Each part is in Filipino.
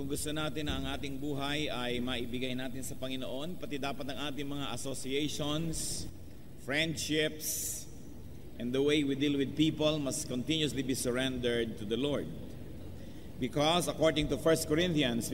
Kung gusto natin na ang ating buhay ay maibigay natin sa Panginoon, pati dapat ang ating mga associations, friendships, and the way we deal with people must continuously be surrendered to the Lord. Because according to 1 Corinthians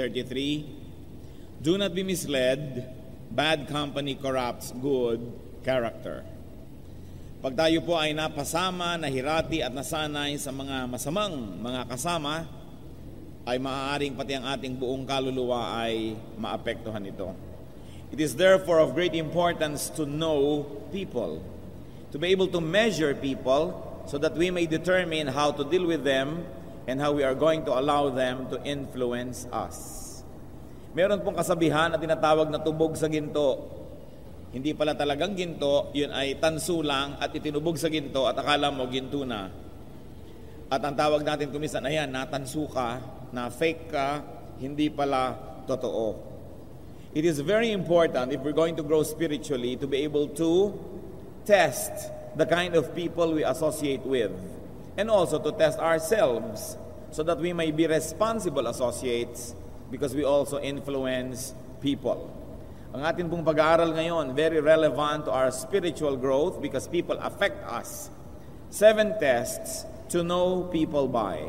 15:33, do not be misled, bad company corrupts good character. Pag tayo po ay napasama, nahirati at nasanay sa mga masamang mga kasama, ay maaaring pati ang ating buong kaluluwa ay maapektuhan ito. It is therefore of great importance to know people, to be able to measure people so that we may determine how to deal with them and how we are going to allow them to influence us. Meron pong kasabihan na tinatawag na tubog sa ginto. Hindi pala talagang ginto, yun ay tanso lang at itinubog sa ginto at akala mo ginto na. At ang tawag natin kumisan, ayan, natanso ka, na fake ka, hindi pala totoo. It is very important if we're going to grow spiritually to be able to test the kind of people we associate with and also to test ourselves so that we may be responsible associates because we also influence people. Ang atin pong pag-aaral ngayon, very relevant to our spiritual growth because people affect us. 7 tests to know people by.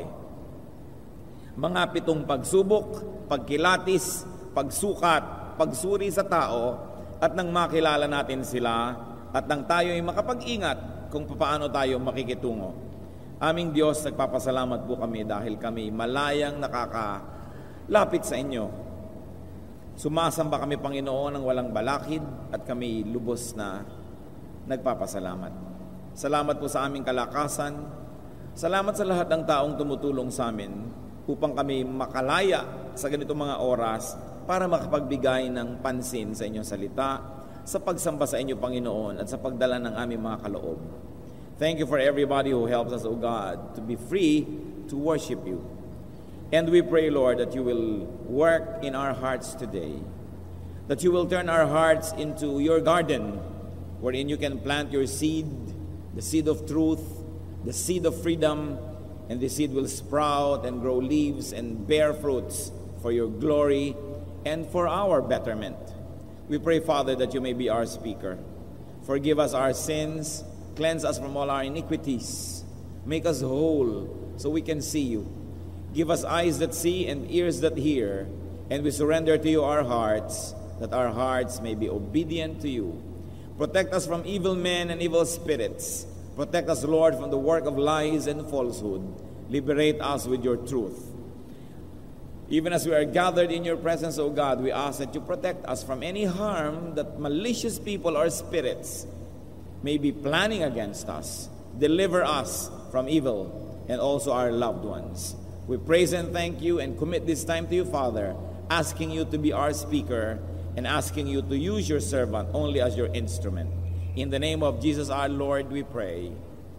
Mga 7 pagsubok, pagkilatis, pagsukat, pagsuri sa tao, at nang makilala natin sila, at nang tayo ay makapag-ingat kung paano tayo makikitungo. Aming Diyos, nagpapasalamat po kami dahil kami malayang nakakalapit sa inyo. Sumasamba kami, Panginoon, ng walang balakid, at kami lubos na nagpapasalamat. Salamat po sa aming kalakasan. Salamat sa lahat ng taong tumutulong sa amin upang kami makalaya sa ganitong mga oras para makapagbigay ng pansin sa inyong salita, sa pagsamba sa inyo, Panginoon, at sa pagdala ng aming mga kaloob. Thank you for everybody who helps us, O God, to be free to worship you. And we pray, Lord, that you will work in our hearts today, that you will turn our hearts into your garden, wherein you can plant your seed, the seed of truth, the seed of freedom, and the seed will sprout and grow leaves and bear fruits for your glory and for our betterment. We pray, Father, that you may be our speaker. Forgive us our sins, cleanse us from all our iniquities, make us whole so we can see you. Give us eyes that see and ears that hear, and we surrender to you our hearts, that our hearts may be obedient to you. Protect us from evil men and evil spirits. Protect us, Lord, from the work of lies and falsehood. Liberate us with your truth. Even as we are gathered in your presence, O God, we ask that you protect us from any harm that malicious people or spirits may be planning against us. Deliver us from evil and also our loved ones. We praise and thank you and commit this time to you, Father, asking you to be our speaker and asking you to use your servant only as your instrument. In the name of Jesus our Lord, we pray.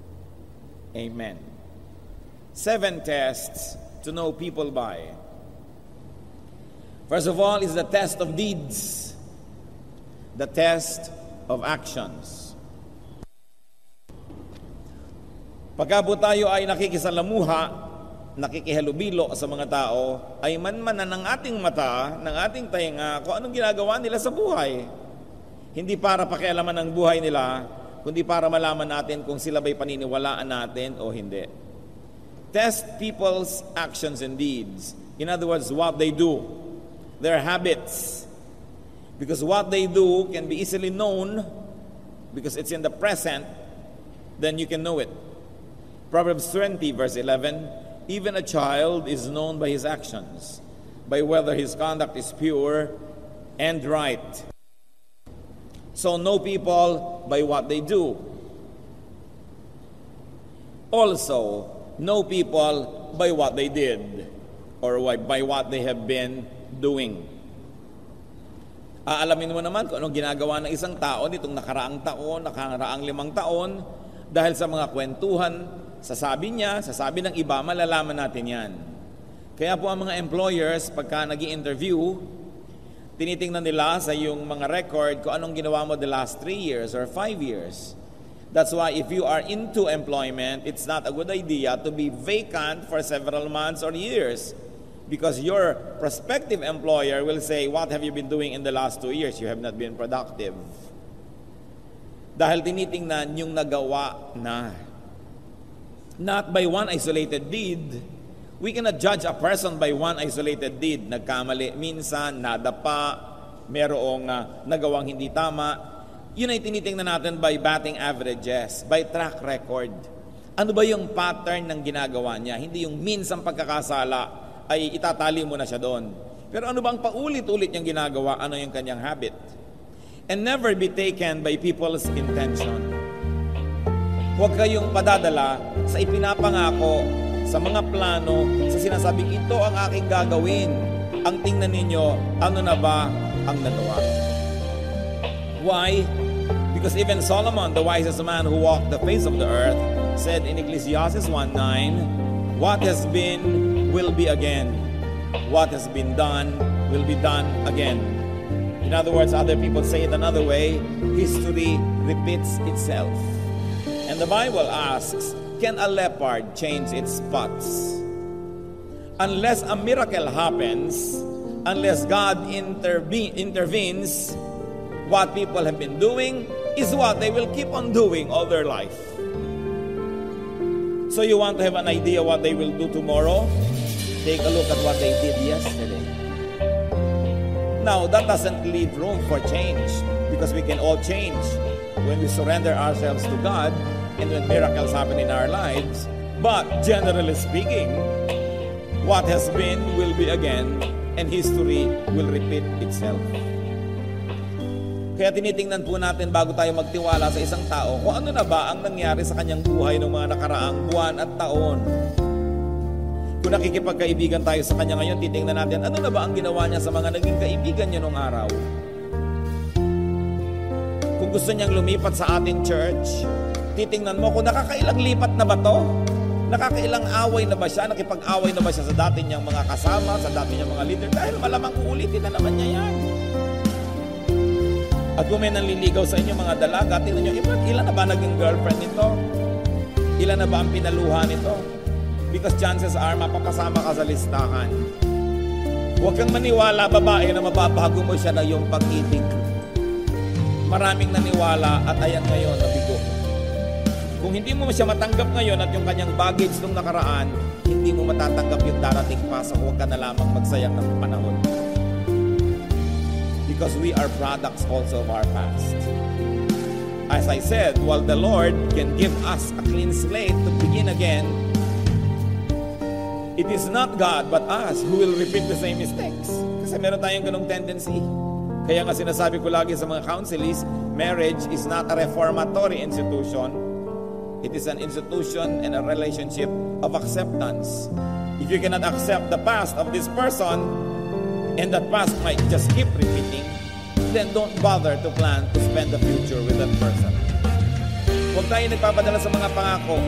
Amen. 7 tests to know people by. First of all is the test of deeds, the test of actions. Pagka po tayo ay nakikisalamuha, nakikihalubilo sa mga tao, ay manmanan ng ating mata, ng ating tainga, kung anong ginagawa nila sa buhay. Hindi para pakialaman ng buhay nila, kundi para malaman natin kung sila ba'y paniniwalaan natin o hindi. Test people's actions and deeds. In other words, what they do, their habits. Because what they do can be easily known, because it's in the present, then you can know it. Proverbs 20 verse 11, even a child is known by his actions, by whether his conduct is pure and right. So know people by what they do. Also, know people by what they did or by what they have been doing. Aalamin mo naman kung anong ginagawa ng isang tao nitong nakaraang taon, nakaraang 5 taon, dahil sa mga kwentuhan, sasabi niya, sasabi ng iba, malalaman natin yan. Kaya po ang mga employers, pagka nag-i-interview, tinitingnan nila sa iyong mga record kung anong ginawa mo the last 3 years or 5 years. That's why if you are into employment, it's not a good idea to be vacant for several months or years. Because your prospective employer will say, what have you been doing in the last 2 years? You have not been productive. Dahil tinitingnan yung nagawa na. Not by one isolated deed. We cannot judge a person by one isolated deed. Nagkamali minsan, nadapa, merong nagawang hindi tama. Yun ay tinitingnan natin by batting averages, by track record. Ano ba yung pattern ng ginagawa niya? Hindi yung minsang pagkakasala ay itatali mo na siya doon. Pero ano bang paulit-ulit niyang ginagawa? Ano yung kanyang habit? And never be taken by people's intention. Huwag kayong padadala sa ipinapangako, sa mga plano, sa sinasabing ito ang aking gagawin. Ang tingnan ninyo, ano na ba ang nagawa? Why? Because even Solomon, the wisest man who walked the face of the earth, said in Ecclesiastes 1:9, what has been will be again. What has been done will be done again. In other words, other people say it another way, history repeats itself. And the Bible asks, can a leopard change its spots? Unless a miracle happens, unless God intervenes, what people have been doing is what they will keep on doing all their life. So you want to have an idea what they will do tomorrow? Take a look at what they did yesterday. Now, that doesn't leave room for change because we can all change when we surrender ourselves to God and when miracles happen in our lives. But generally speaking, what has been will be again and history will repeat itself. Kaya tinitingnan po natin bago tayo magtiwala sa isang tao kung ano na ba ang nangyari sa kanyang buhay ng mga nakaraang buwan at taon. Kung nakikipagkaibigan tayo sa kanya ngayon, titingnan natin ano na ba ang ginawa niya sa mga naging kaibigan niya noong araw. Kung gusto niyang lumipat sa ating church, titingnan mo kung nakakailang lipat na ba to? Nakakailang away na ba siya? Nakipag-away na ba siya sa dati niyang mga kasama, sa dati niyang mga leader? Dahil malamang uulitin na naman niya yan. At kung may nanliligaw sa inyo mga dalaga, tingnan nyo, ilan na ba naging girlfriend nito? Ilan na ba ang pinaluhan nito? Because chances are, mapapasama ka sa listahan. Huwag kang maniwala, babae, na mababago mo siya na yung pag-ibig. Maraming naniwala at ayan ngayon, nabigo. Kung hindi mo siya matanggap ngayon at yung kanyang baggage nung nakaraan, hindi mo matatanggap yung darating pa, so huwag ka na lamang magsayang ng panahon. Because we are products also of our past. As I said, while the Lord can give us a clean slate to begin again, it is not God but us who will repeat the same mistakes. Kasi meron tayong ganong tendency. Kaya nga sinasabi ko lagi sa mga counselees, marriage is not a reformatory institution. It is an institution and a relationship of acceptance. If you cannot accept the past of this person, and that past might just keep repeating, then don't bother to plan to spend the future with that person. Huwag tayo nagpapadala sa mga pangako.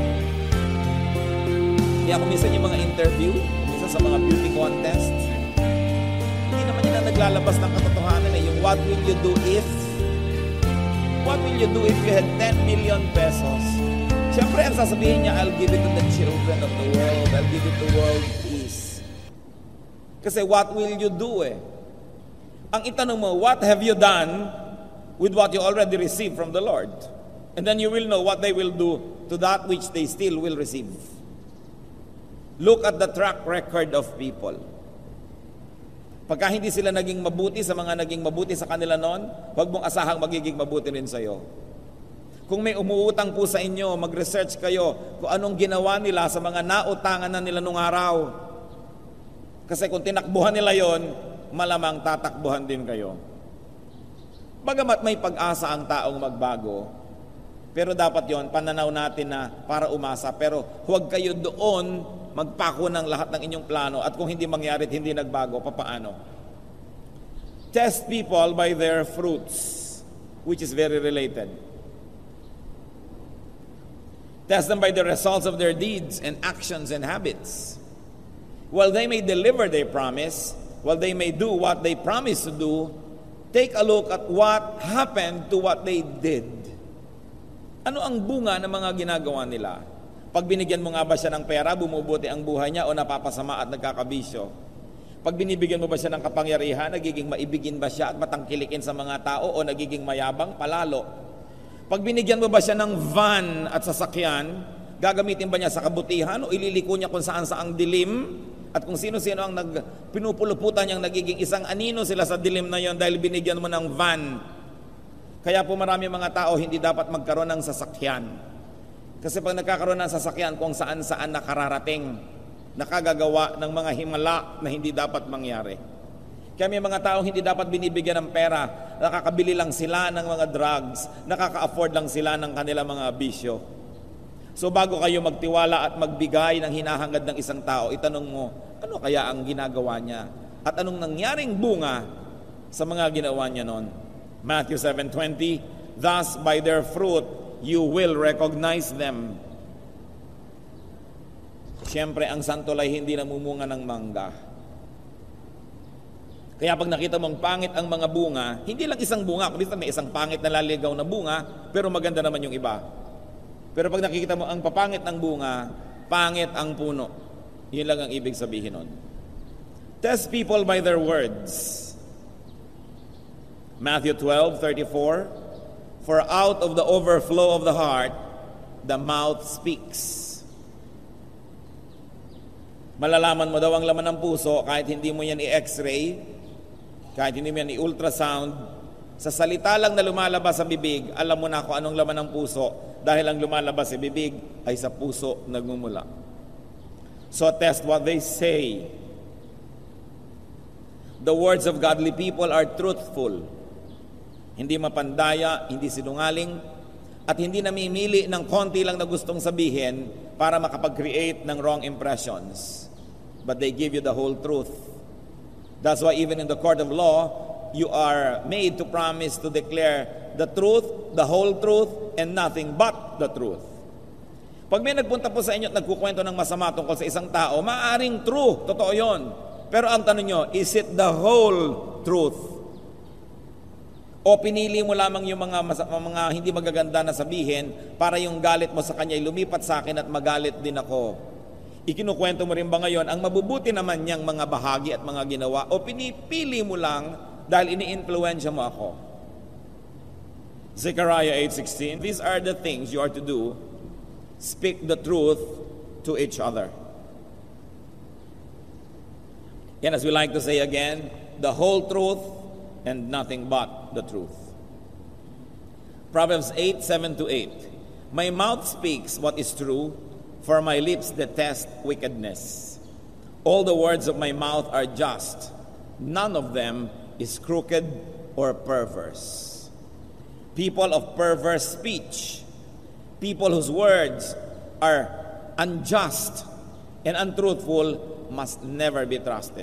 Kaya kung minsan yung mga interview, minsan sa mga beauty contests, hindi naman yun ang naglalabas ng katotohanan eh. Yung what will you do if? What will you do if you had 10 million pesos? Siyempre, ang sasabihin niya, I'll give it to the children of the world. I'll give it to world peace. Kasi what will you do eh? Ang itanong mo, what have you done with what you already received from the Lord? And then you will know what they will do to that which they still will receive. Look at the track record of people. Pagka hindi sila naging mabuti sa mga naging mabuti sa kanila noon, huwag mong asahang magiging mabuti rin sa'yo. Kung may umuutang po sa inyo, mag-research kayo kung anong ginawa nila sa mga nautangan na nila nung araw. Kasi kung tinakbuhan nila yon, malamang tatakbuhan din kayo. Bagamat may pag-asa ang taong magbago, pero dapat yon pananaw natin na para umasa. Pero huwag kayo doon magpako ng lahat ng inyong plano at kung hindi mangyari at hindi nagbago, papaano? Test people by their fruits, which is very related. Test them by the results of their deeds and actions and habits. While they may deliver their promise, while they may do what they promise to do, take a look at what happened to what they did. Ano ang bunga ng mga ginagawa nila? Pag binigyan mo nga ba siya ng pera, bumubuti ang buhay niya o napapasama at nagkakabisyo? Pag binibigyan mo ba siya ng kapangyarihan, nagiging maibigin ba siya at matangkilikin sa mga tao o nagiging mayabang palalo? Pag binigyan mo ba siya ng van at sasakyan, gagamitin ba niya sa kabutihan o ililiko niya kung saan saang dilim? At kung sino-sino ang pinupuluputan niyang nagiging isang anino sila sa dilim na yon dahil binigyan mo ng van. Kaya po marami mga tao hindi dapat magkaroon ng sasakyan. Kasi pag nagkakaroon ng sasakyan kung saan-saan nakararating, nakagagawa ng mga himala na hindi dapat mangyari. Kaya may mga taong hindi dapat binibigyan ng pera, nakakabili lang sila ng mga drugs, nakaka-afford lang sila ng kanilang mga bisyo. So bago kayo magtiwala at magbigay ng hinahangad ng isang tao, itanong mo, ano kaya ang ginagawa niya? At anong nangyaring bunga sa mga ginawa niya noon? Matthew 7:20, thus by their fruit you will recognize them. Siyempre, ang santol ay hindi namumunga ng mangga. Kaya pag nakita mong pangit ang mga bunga, hindi lang isang bunga, kundi may isang pangit na laligaw na bunga, pero maganda naman yung iba. Pero pag nakikita mo ang papangit ng bunga, pangit ang puno. Yun lang ang ibig sabihin nun. Test people by their words. Matthew 12:34, for out of the overflow of the heart, the mouth speaks. Malalaman mo daw ang laman ng puso kahit hindi mo yan i-x-ray, kahit hindi mo yan i-ultrasound. Sa salita lang na lumalabas sa bibig, alam mo na kung anong laman ng puso dahil ang lumalabas sa bibig ay sa puso nagmumula. So test what they say. The words of godly people are truthful. Hindi mapandaya, hindi sinungaling, at hindi namimili ng konti lang na gustong sabihin para makapag-create ng wrong impressions. But they give you the whole truth. That's why even in the court of law, you are made to promise to declare the truth, the whole truth, and nothing but the truth. Pag may nagpunta po sa inyo at nagkukwento ng masama tungkol sa isang tao, maaaring true, totoo yon. Pero ang tanong nyo, is it the whole truth? O pinili mo lamang yung mga hindi magaganda na sabihin para yung galit mo sa kanya ay lumipat sa akin at magalit din ako? Ikinukwento mo rin ba ngayon ang mabubuti naman niyang mga bahagi at mga ginawa o pinipili mo lang dahil ini-influensya mo ako? Zechariah 8:16, these are the things you are to do. Speak the truth to each other. And as we like to say again, the whole truth and nothing but the truth. Proverbs 8:7-8, my mouth speaks what is true, for my lips detest wickedness. All the words of my mouth are just, none of them is crooked or perverse. People of perverse speech, people whose words are unjust and untruthful, must never be trusted.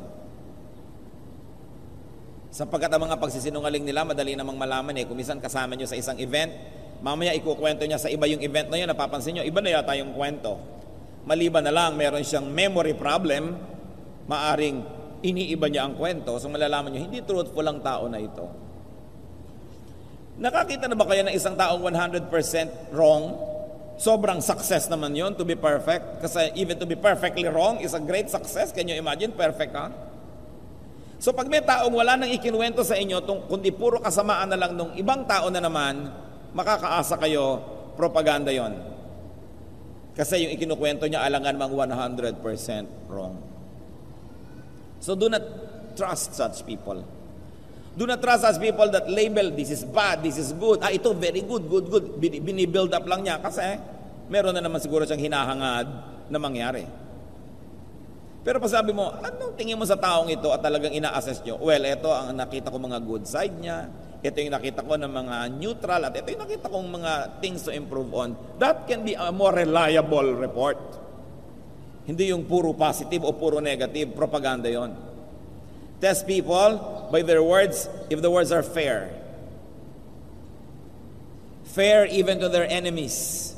Sapagkat ang mga pagsisinungaling nila, madali namang malaman Kung minsan kasama nyo sa isang event, mamaya ikukwento niya sa iba yung event na yun, napapansin nyo, iba na yata yung kwento. Maliban na lang, meron siyang memory problem, maaring iniiba niya ang kwento, so malalaman nyo, hindi truthful ang tao na ito. Nakakita na ba kayo ng isang taong 100% wrong? Sobrang success naman yon to be perfect. Kasi even to be perfectly wrong is a great success. Can you imagine? Perfect ka? So pag may taong wala nang ikinuwento sa inyo, kundi puro kasamaan na lang nung ibang tao na naman, makakaasa kayo, propaganda yon. Kasi yung ikinukwento niya alangan mang 100% wrong. So do not trust such people. Do not trust such people that label, this is bad, this is good. Ito very good, good. Binibuild up lang niya kasi meron na naman siguro siyang hinahangad na mangyari. Pero pag sabi mo, anong tingin mo sa taong ito at talagang ina-assess nyo? Well, ito ang nakita ko mga good side niya, ito yung nakita ko ng mga neutral, at ito yung nakita kong mga things to improve on. That can be a more reliable report. Hindi yung puro positive o puro negative, propaganda yon. Test people by their words if the words are fair. Fair even to their enemies.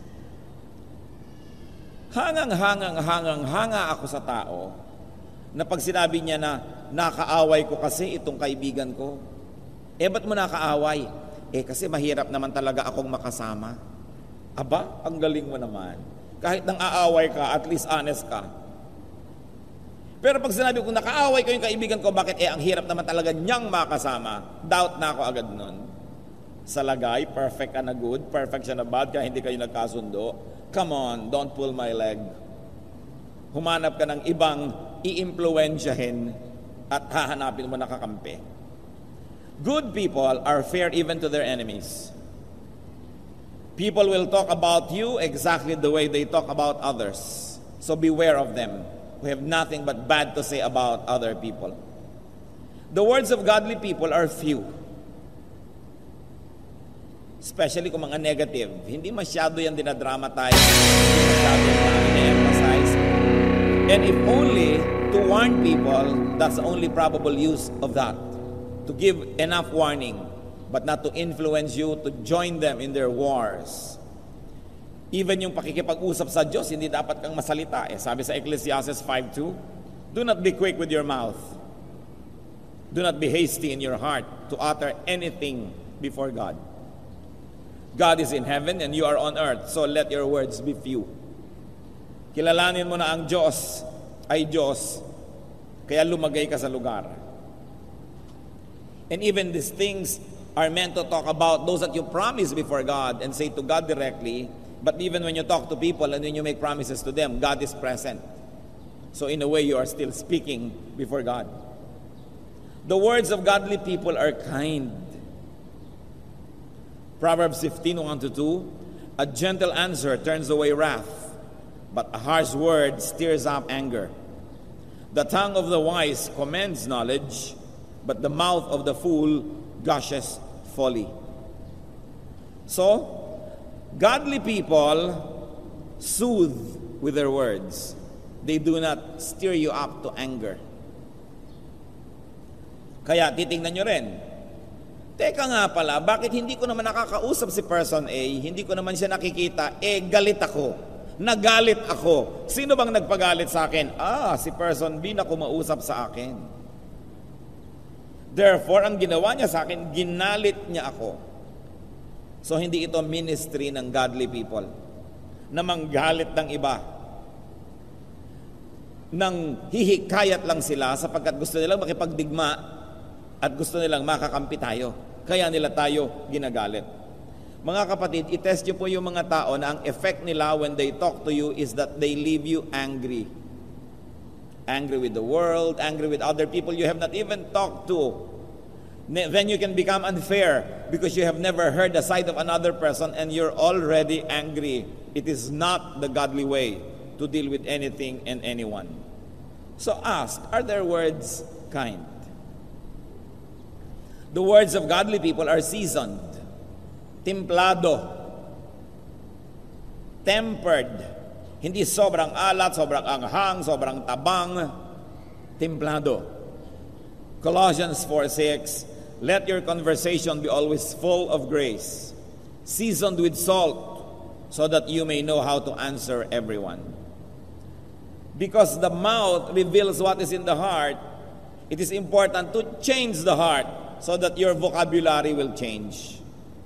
Hanga ako sa tao na pag sinabi niya na nakaaway ko kasi itong kaibigan ko. Ba't mo nakaaway? Kasi mahirap naman talaga akong makasama. Aba, ang galing mo naman. Kahit nang aaway ka, at least honest ka. Pero pag sinabi ko, nakaaway ko yung kaibigan ko, bakit? Ang hirap naman talaga niyang makasama. Doubt na ako agad nun. Sa lagay, perfect ka na good, perfect siya na bad, kaya hindi kayo nagkasundo. Come on, don't pull my leg. Humanap ka ng ibang i-impluensyahin at hahanapin mo nakakampi. Good people are fair even to their enemies. People will talk about you exactly the way they talk about others. So beware of them, who have nothing but bad to say about other people. The words of godly people are few. Especially kung mga negative. Hindi masyado yan dinadramatize, hindi masyado yan i-emphasize. And if only to warn people, that's the only probable use of that. To give enough warning, but not to influence you to join them in their wars. Even yung pakikipag-usap sa Diyos, hindi dapat kang masalita. Sabi sa Ecclesiastes 5:2, do not be quick with your mouth. Do not be hasty in your heart to utter anything before God. God is in heaven and you are on earth, so let your words be few. Kilalanin mo na ang Diyos ay Diyos, kaya lumagay ka sa lugar. And even these things are meant to talk about those that you promise before God and say to God directly, but even when you talk to people and when you make promises to them, God is present. So in a way, you are still speaking before God. The words of godly people are kind. Proverbs 15:1-2, a gentle answer turns away wrath, but a harsh word stirs up anger. The tongue of the wise commends knowledge, but the mouth of the fool gushes folly. So, godly people soothe with their words. They do not stir you up to anger. Kaya titingnan nyo rin, teka nga pala, bakit hindi ko naman nakakausap si person A, hindi ko naman siya nakikita, galit ako, nagalit ako. Sino bang nagpagalit sa akin? Si person B na kumausap sa akin. Therefore, ang ginawa niya sa akin, ginalit niya ako. So, hindi ito ministry ng godly people na manggalit ng iba. Nang hihikayat lang sila sapagkat gusto nilang makipagdigma at gusto nilang makakampi tayo. Kaya nila tayo ginagalit. Mga kapatid, itest nyo po yung mga tao na ang effect nila when they talk to you is that they leave you angry. Angry with the world, angry with other people you have not even talked to. Then you can become unfair because you have never heard the side of another person and you're already angry. It is not the godly way to deal with anything and anyone. So ask, are their words kind? The words of godly people are seasoned, templado, tempered. Hindi sobrang alat, sobrang anghang, sobrang tabang. Templado. Colossians 4:6, let your conversation be always full of grace, seasoned with salt, so that you may know how to answer everyone. Because the mouth reveals what is in the heart, it is important to change the heart so that your vocabulary will change.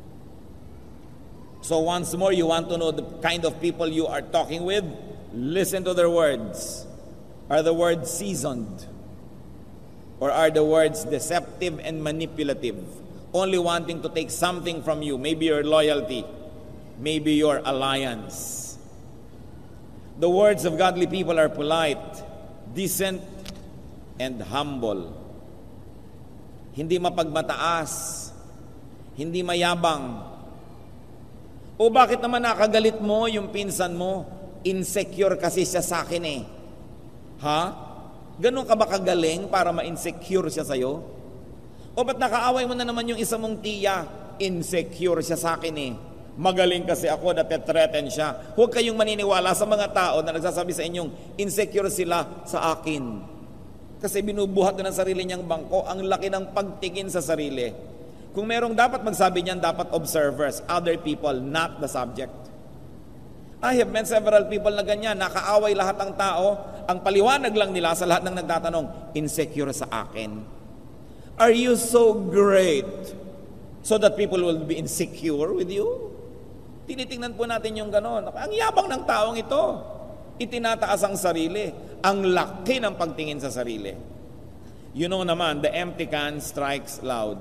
So once more, you want to know the kind of people you are talking with? Listen to their words. Are the words seasoned? Or are the words deceptive and manipulative? Only wanting to take something from you, maybe your loyalty, maybe your alliance. The words of godly people are polite, decent, and humble. Hindi mapagmataas, hindi mayabang. O bakit naman nakagalit mo yung pinsan mo? Insecure kasi siya sa akin eh. Ha? Ganun ka ba kagaling para ma-insecure siya sa'yo? O ba't nakaaway mo na naman yung isa mong tiya? Insecure siya sa akin eh. Magaling kasi ako, natetreten siya. Huwag kayong maniniwala sa mga tao na nagsasabi sa inyong insecure sila sa akin. Kasi binubuhat na ng sarili niyang bangko, ang laki ng pagtingin sa sarili. Kung merong dapat magsabi niyan, dapat observers, other people, not the subject. I have met several people na ganyan, nakaaway lahat ng tao, ang paliwanag lang nila sa lahat ng nagtatanong, insecure sa akin. Are you so great so that people will be insecure with you? Tinitingnan po natin yung ganon. Ang yabang ng taong ito. Itinataas ang sarili. Ang laki ng pagtingin sa sarili. You know naman, the empty can strikes loud.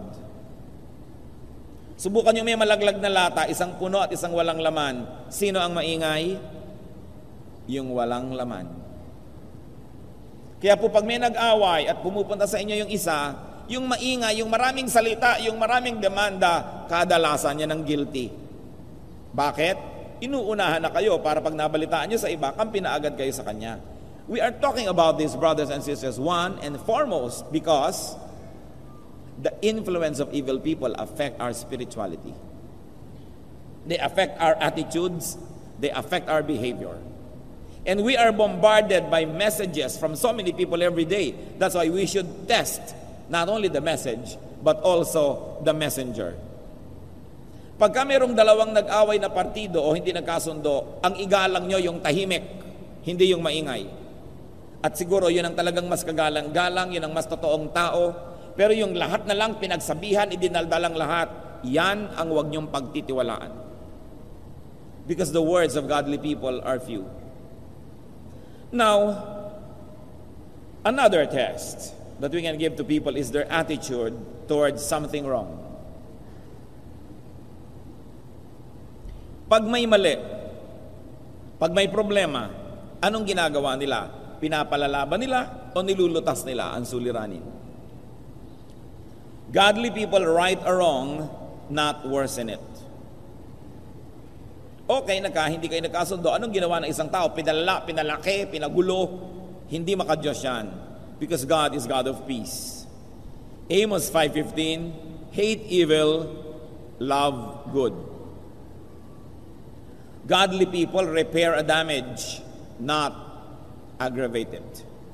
Subukan nyo may malaglag na lata, isang puno at isang walang laman. Sino ang maingay? Yung walang laman. Kaya po pag may nag-away at pumupunta sa inyo yung isa, yung maingay, yung maraming salita, yung maraming demanda, kadalasan niya ng guilty. Bakit? Inuunahan na kayo para pag nabalitaan nyo sa iba, kampi na agad kayo sa kanya. We are talking about this, brothers and sisters, one and foremost, because the influence of evil people affect our spirituality. They affect our attitudes, they affect our behavior. And we are bombarded by messages from so many people every day. That's why we should test not only the message, but also the messenger. Pagka mayroong dalawang nag-away na partido o hindi nagkasundo, ang igalang nyo yung tahimik, hindi yung maingay. At siguro yun ang talagang mas kagalang-galang, yun ang mas totoong tao. Pero yung lahat na lang pinagsabihan, idinaldalang lahat, yan ang huwag nyong pagtitiwalaan. Because the words of godly people are few. Now, another test that we can give to people is their attitude towards something wrong. Pag may mali, pag may problema, anong ginagawa nila? Pinapalalaban nila o nilulutas nila ang suliranin? Godly people right or wrong, not worsen it. Okay, hindi kayo nagkasundo. Anong ginawa ng isang tao? Pinalaki, pinagulo. Hindi makadiyos yan. Because God is God of peace. Amos 5:15, hate evil, love good. Godly people repair a damage, not aggravate it.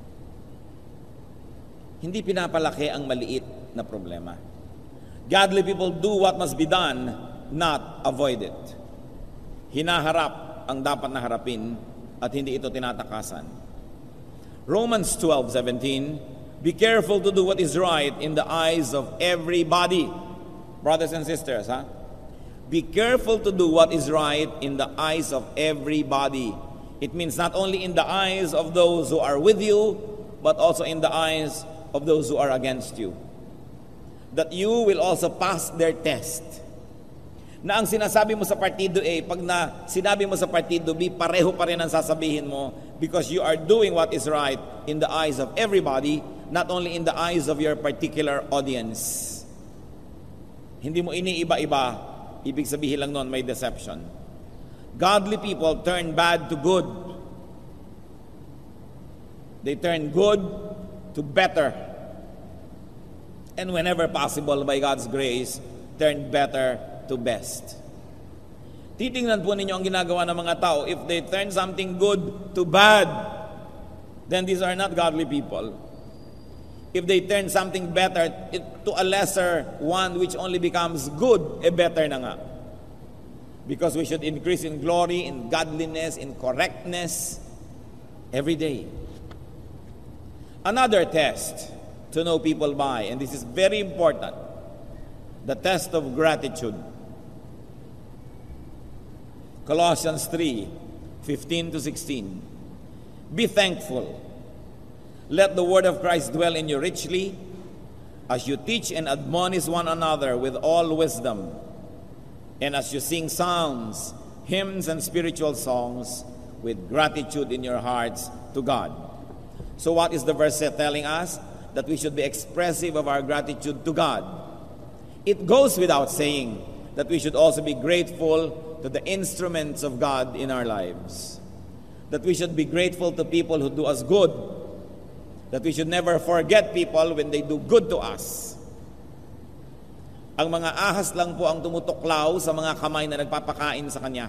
Hindi pinapalaki ang maliit na problema. Godly people do what must be done, not avoid it. Hinaharap ang dapat na harapin at hindi ito tinatakasan. Romans 12:17, be careful to do what is right in the eyes of everybody. Brothers and sisters, be careful to do what is right in the eyes of everybody. It means not only in the eyes of those who are with you, but also in the eyes of those who are against you. That you will also pass their test. Na ang sinasabi mo sa partido A, pag sinabi mo sa partido B, pareho pa rin ang sasabihin mo because you are doing what is right in the eyes of everybody, not only in the eyes of your particular audience. Hindi mo iniiba-iba, ibig sabihin lang nun may deception. Godly people turn bad to good. They turn good to better. And whenever possible, by God's grace, turn better to best. Titingnan po ninyo ang ginagawa ng mga tao. If they turn something good to bad, then these are not godly people. If they turn something better to a lesser one which only becomes good, better na nga. Because we should increase in glory, in godliness, in correctness every day. Another test to know people by, and this is very important, the test of gratitude. Colossians 3:15-16. Be thankful. Let the word of Christ dwell in you richly as you teach and admonish one another with all wisdom, and as you sing psalms, hymns, and spiritual songs with gratitude in your hearts to God. So what is the verse telling us? That we should be expressive of our gratitude to God. It goes without saying that we should also be grateful to the instruments of God in our lives. That we should be grateful to people who do us good. That we should never forget people when they do good to us. Ang mga ahas lang po ang tumutuklaw sa mga kamay na nagpapakain sa kanya.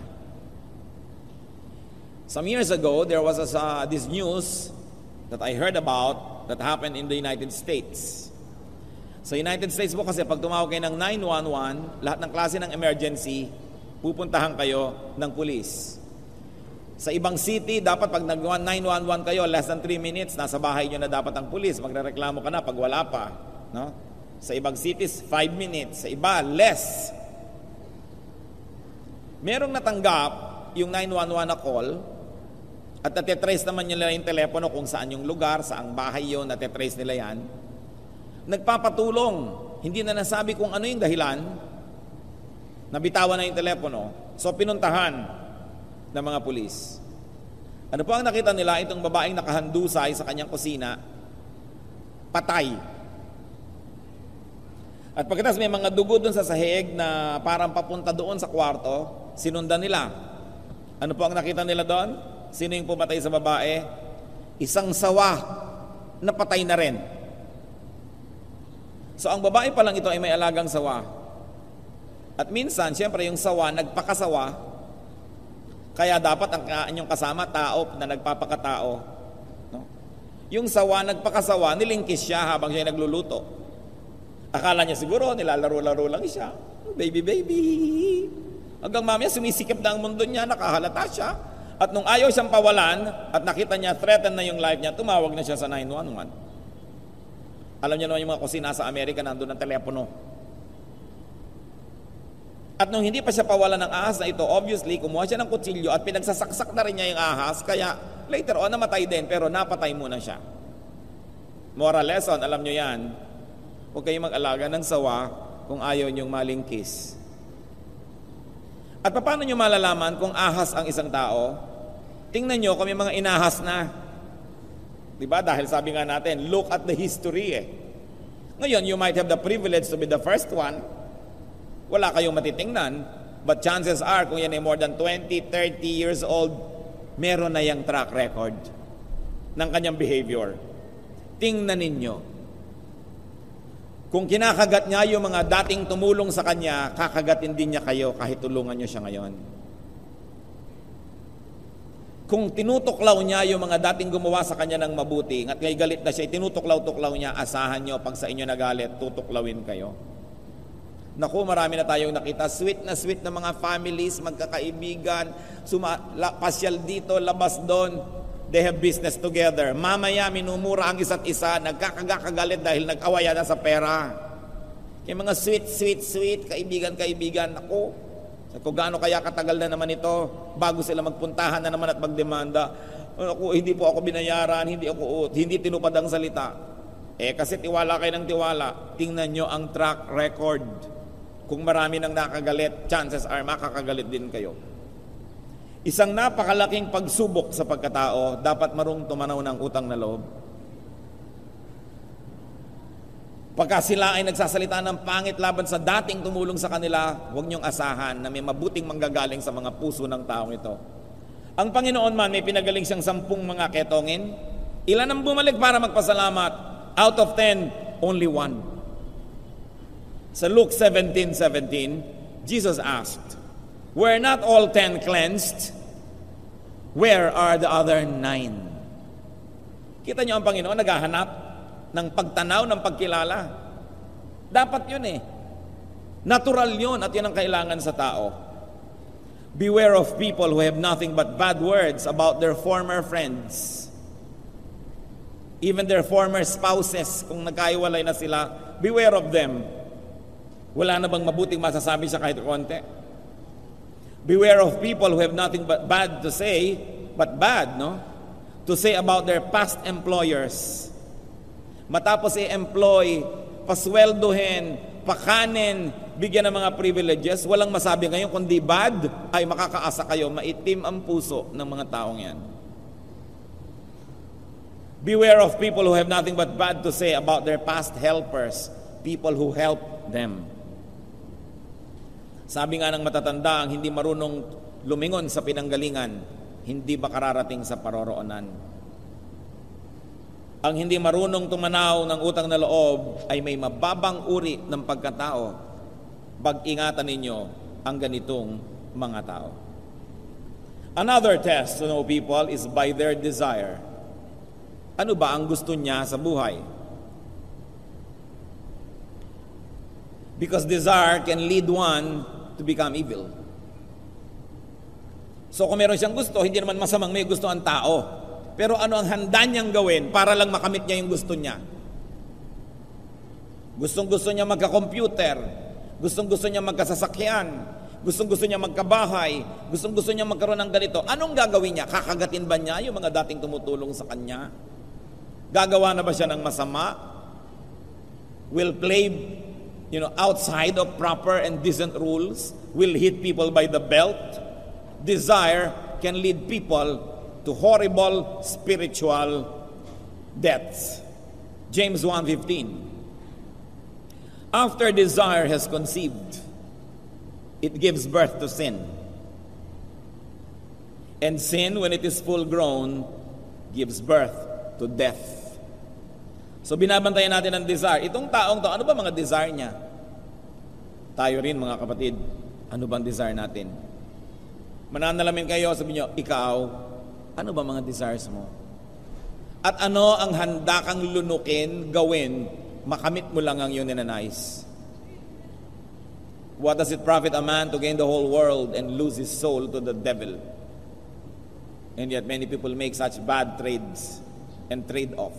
Some years ago, there was this news that I heard about that happened in the United States. Sa United States po kasi pag tumawag kayo ng 911, lahat ng klase ng emergency, pupuntahan kayo ng pulis. Sa ibang city, dapat pag nag-911 kayo, less than 3 minutes, nasa bahay nyo na dapat ang pulis. Magrereklamo ka na pag wala pa. No? Sa ibang cities, 5 minutes. Sa iba, less. Merong natanggap yung 911 na call at natitrace naman nila yung telepono kung saan yung lugar, saang bahay yun, natitrace nila yan, nagpapatulong, hindi na nasabi kung ano yung dahilan, nabitawan na yung telepono, so pinuntahan ng mga pulis. Ano po ang nakita nila? Itong babaeng nakahandusay sa kanyang kusina, patay. At pagkatapos may mga dugo doon sa sahig na parang papunta doon sa kwarto, sinundan nila. Ano po ang nakita nila doon? Sino yung pumatay sa babae? Isang sawa na patay na rin. So ang babae pa lang ito ay may alagang sawa. At minsan, siyempre yung sawa, nagpakasawa, kaya dapat ang inyong kasama, tao na nagpapakatao. No? Yung sawa, nagpakasawa, nilingkis siya habang siya nagluluto. Akala niya siguro, nilalaro-laro lang siya. Baby, baby. Hanggang mamaya, sumisikip na ang mundo niya, nakahalata siya. At nung ayaw siyang pawalan, at nakita niya, threaten na yung life niya, tumawag na siya sa 911. Alam niyo naman yung mga kusina sa Amerika, nandun ang telepono. At nung hindi pa siya pawalan ng ahas na ito, obviously, kumuha siya ng kutsilyo at pinagsasaksak na rin niya yung ahas, kaya later on, namatay din, pero napatay muna siya. Moral lesson, alam niyo yan, huwag kayong mag-alaga ng sawa kung ayaw niyong malingkis. At paano nyo malalaman kung ahas ang isang tao? Tingnan nyo kung may mga inahas na. Diba? Dahil sabi nga natin, look at the history eh. Ngayon, you might have the privilege to be the first one. Wala kayong matitingnan. But chances are, kung yan ay more than 20, 30 years old, meron na yung track record ng kanyang behavior. Tingnan ninyo. Kung kinakagat niya yung mga dating tumulong sa kanya, kakagatin din niya kayo kahit tulungan niyo siya ngayon. Kung tinutuklaw niya yung mga dating gumawa sa kanya ng mabuti, at ngay galit na siya, tinutuklaw-tuklaw niya, asahan niyo pag sa inyo nagalit, tutuklawin kayo. Naku, marami na tayong nakita, sweet na mga families, magkakaibigan, pasyal dito, labas doon. They have business together. Mamaya, minumura ang isa't isa, nagkakagalit dahil nag-awaya na sa pera. Yung mga sweet, kaibigan. Ako, kung gaano kaya katagal na naman ito, bago sila magpuntahan na naman at magdemanda. Ako, hindi po ako binayaran, hindi tinupad ang salita. Kasi tiwala kayo ng tiwala. Tingnan nyo ang track record. Kung marami nang nakagalit, chances are makakagalit din kayo. Isang napakalaking pagsubok sa pagkatao, dapat marunong tumanaw ng utang na loob. Pagka sila ay nagsasalita ng pangit laban sa dating tumulong sa kanila, huwag niyong asahan na may mabuting manggagaling sa mga puso ng taong ito. Ang Panginoon man, may pinagaling siyang 10 mga ketongin. Ilan ang bumalik para magpasalamat? Out of 10, only 1. Sa Luke 17:17, Jesus asked, "Were not all 10 cleansed? Where are the other 9? Kita niyo ang Panginoon naghahanap ng pagtanaw, ng pagkilala. Dapat yun eh. Natural yun at yun ang kailangan sa tao. Beware of people who have nothing but bad words about their former friends. Even their former spouses, kung nagkaiwalay na sila, beware of them. Wala na bang mabuting masasabi siya kahit konti? Beware of people who have nothing but bad to say, to say about their past employers. Matapos i-employ, pasweldohin, pakanin, bigyan ng mga privileges, walang masabi ngayon kundi bad, ay makakaasa kayo, maitim ang puso ng mga taong yan. Beware of people who have nothing but bad to say about their past helpers, people who helped them. Sabi nga ng matatanda, ang hindi marunong lumingon sa pinanggalingan, hindi makararating sa paroroonan. Ang hindi marunong tumanaw ng utang na loob ay may mababang uri ng pagkatao. Pag-ingatan ninyo ang ganitong mga tao. Another test to know people is by their desire. Ano ba ang gusto niya sa buhay? Because desire can lead one to become evil. So kung meron siyang gusto, hindi naman masamang may gusto ang tao. Pero ano ang handa niyang gawin para lang makamit niya yung gusto niya? Gustong-gusto niya magka-computer. Gustong-gusto niya magkasasakyan. Gustong-gusto niya magkabahay. Gustong-gusto niya magkaroon ng ganito. Anong gagawin niya? Kakagatin ba niya yung mga dating tumutulong sa kanya? Gagawa na ba siya ng masama? Will play, outside of proper and decent rules? Will hit people by the belt? Desire can lead people to horrible spiritual deaths. James 1:15. After desire has conceived, it gives birth to sin. And sin, when it is full grown, gives birth to death. So binabantayan natin ang desire. Itong taong to, ano ba mga desire niya? Tayo rin mga kapatid, ano bang desire natin? Mananalamin kayo, sabi niyo, ikaw, ano ba mga desires mo? At ano ang handa kang lunukin, gawin, makamit mo lang ang iyong ninanais? What does it profit a man to gain the whole world and lose his soul to the devil? And yet many people make such bad trades and trade off.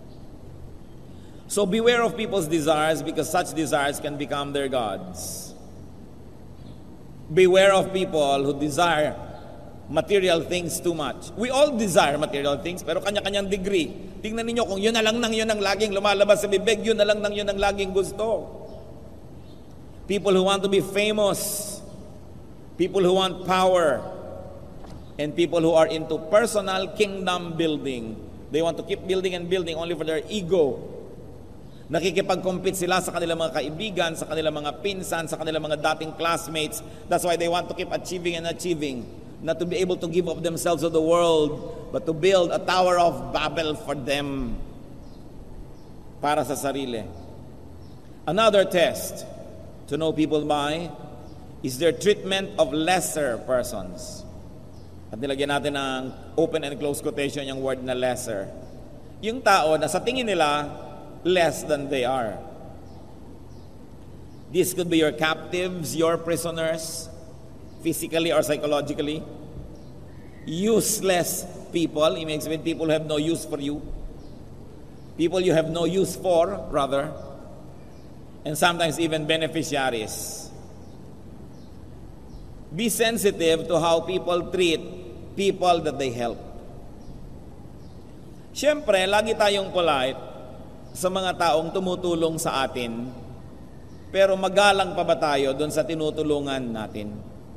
So beware of people's desires, because such desires can become their gods. Beware of people who desire material things too much. We all desire material things, pero kanya-kanyang degree. Tingnan ninyo kung yun na lang nang yun ang laging lumalabas sa bibig, yun na lang nang yun ang laging gusto. People who want to be famous, people who want power, and people who are into personal kingdom building. They want to keep building and building only for their ego. Nakikipag-compete sila sa kanilang mga kaibigan, sa kanilang mga pinsan, sa kanilang mga dating classmates. That's why they want to keep achieving and achieving. Not to be able to give up themselves to the world, but to build a tower of Babel for them. Para sa sarili. Another test to know people by is their treatment of lesser persons. At nilagyan natin ng open and close quotation yung word na lesser. Yung tao na sa tingin nila, less than they are. This could be your captives, your prisoners, physically or psychologically. Useless people, it makes mean people who have no use for you. People you have no use for, rather. And sometimes even beneficiaries. Be sensitive to how people treat people that they help. Siyempre, lagi tayong polite sa mga taong tumutulong sa atin, pero magalang pa ba tayo doon sa tinutulungan natin?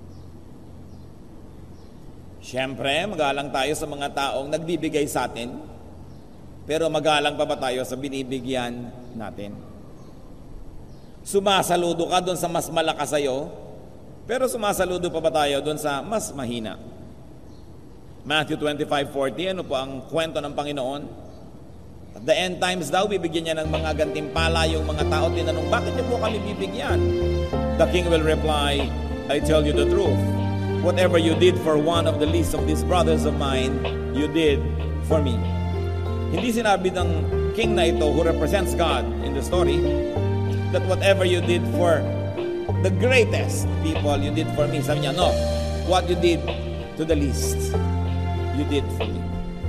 Siyempre, magalang tayo sa mga taong nagbibigay sa atin, pero magalang pa ba tayo sa binibigyan natin? Sumasaludo ka doon sa mas malakas sa'yo, pero sumasaludo pa ba tayo doon sa mas mahina? Matthew 25:40, ano po ang kwento ng Panginoon? At the end times daw, bibigyan niya ng mga gantimpala yung mga tao. Tinanong, bakit niyo po kami bibigyan? The king will reply, I tell you the truth. Whatever you did for one of the least of these brothers of mine, you did for me. Hindi sinabi ng king na ito, who represents God in the story, that whatever you did for the greatest people, you did for me. Sabi niya, no. What you did to the least, you did for me.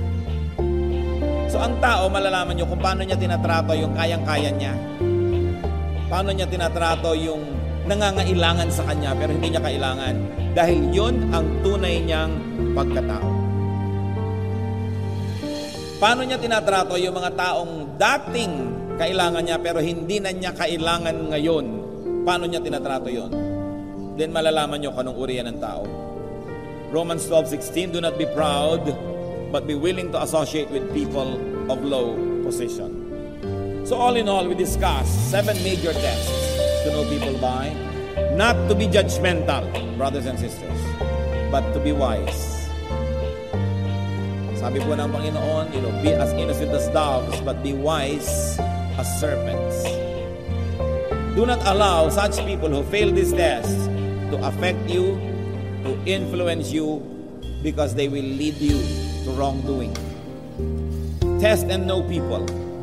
So ang tao, malalaman nyo kung paano niya tinatrato yung kayang-kaya niya. Paano niya tinatrato yung nangangailangan sa kanya pero hindi niya kailangan. Dahil yun ang tunay niyang pagkatao. Paano niya tinatrato yung mga taong dating kailangan niya pero hindi na niya kailangan ngayon. Paano niya tinatrato yun? Then malalaman nyo kung anong uri yan ng tao. Romans 12:16, do not be proud, but be willing to associate with people of low position. So all in all, we discussed 7 major tests to know people by. Not to be judgmental, brothers and sisters, but to be wise. Sabi po ng Panginoon, be as innocent as doves, but be wise as serpents. Do not allow such people who fail these tests to affect you, to influence you, because they will lead you to wrongdoing. Test and know people.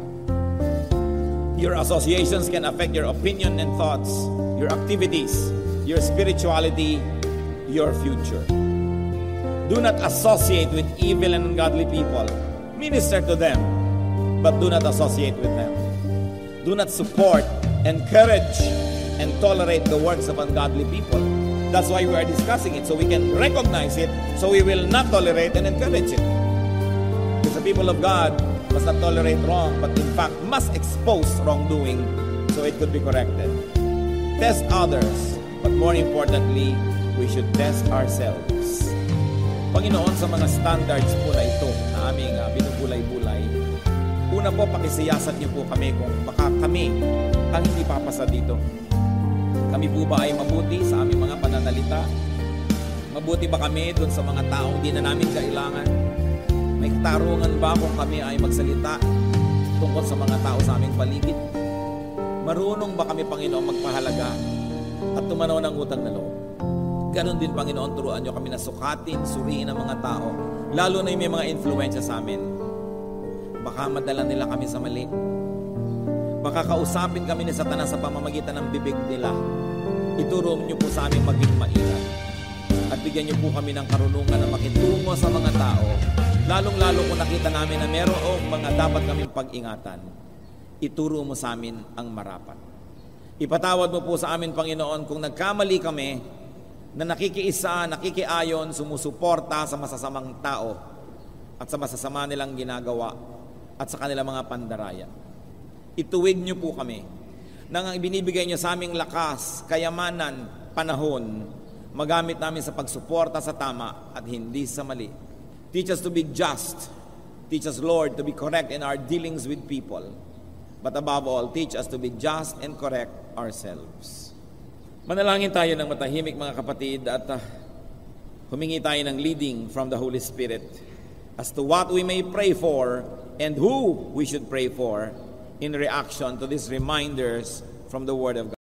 Your associations can affect your opinion and thoughts, your activities, your spirituality, your future. Do not associate with evil and ungodly people. Minister to them, but do not associate with them. Do not support, encourage, and tolerate the works of ungodly people. That's why we are discussing it, so we can recognize it, so we will not tolerate and encourage it. Because the people of God must not tolerate wrong, but in fact must expose wrongdoing so it could be corrected. Test others, but more importantly, we should test ourselves. Panginoon, sa mga standards po na ito na aming binubulay-bulay, una po, pakisiyasat niyo po kami kung baka kami ang hindi papasa dito. Kami po ba ay mabuti sa aming mga pananalita? Mabuti ba kami doon sa mga taong di na namin kailangan? May katarungan ba kung kami ay magsalita tungkol sa mga tao sa aming paligid? Marunong ba kami, Panginoon, magpahalaga at tumanaw ng utang na loob? Ganon din, Panginoon, turuan niyo kami na sukatin, suriin ang mga tao, lalo na yung may mga influensya sa amin. Baka madala nila kami sa mali. Baka kausapin kami ni Satanas sa pamamagitan ng bibig nila. Ituro niyo po sa amin maging maingat. At bigyan niyo po kami ng karunungan na makitungo sa mga tao, lalong-lalo kung nakita namin na mayroong mga dapat kaming pag-ingatan. Ituro mo sa amin ang marapat. Ipatawad mo po sa amin, Panginoon, kung nagkamali kami na nakikiisa, nakikiayon, sumusuporta sa masasamang tao at sa masasama nilang ginagawa at sa kanilang mga pandaraya. Ituwid niyo po kami nang ang ibinibigay niyo sa aming lakas, kayamanan, panahon, magamit namin sa pagsuporta sa tama at hindi sa mali. Teach us to be just. Teach us, Lord, to be correct in our dealings with people. But above all, teach us to be just and correct ourselves. Manalangin tayo ng matahimik, mga kapatid, at humingi tayo ng leading from the Holy Spirit as to what we may pray for and who we should pray for in reaction to these reminders from the Word of God.